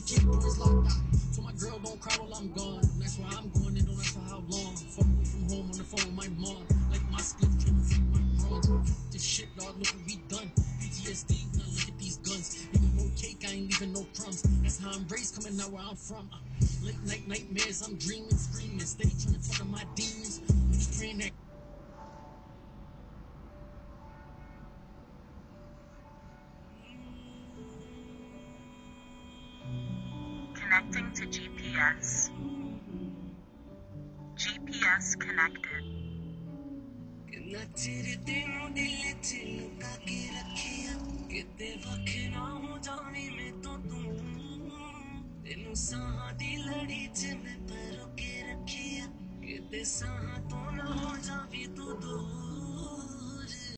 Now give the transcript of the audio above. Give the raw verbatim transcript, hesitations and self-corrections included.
keyboard is locked out. So my girl don't cry while I'm gone. That's why I'm going and don't ask for how long. Fuck away from home on the phone with my mom. Like my split trying to feed my bronze. This shit, dog, look what we done. P T S D, now look at these guns. Even more cake, I ain't leaving no crumbs. That's how I'm raised, coming out where I'm from. Uh, late night nightmares, I'm dreaming, screaming. Steady trying to fuck up my demons. I'm just praying that. Connecting to G P S. G P S connected.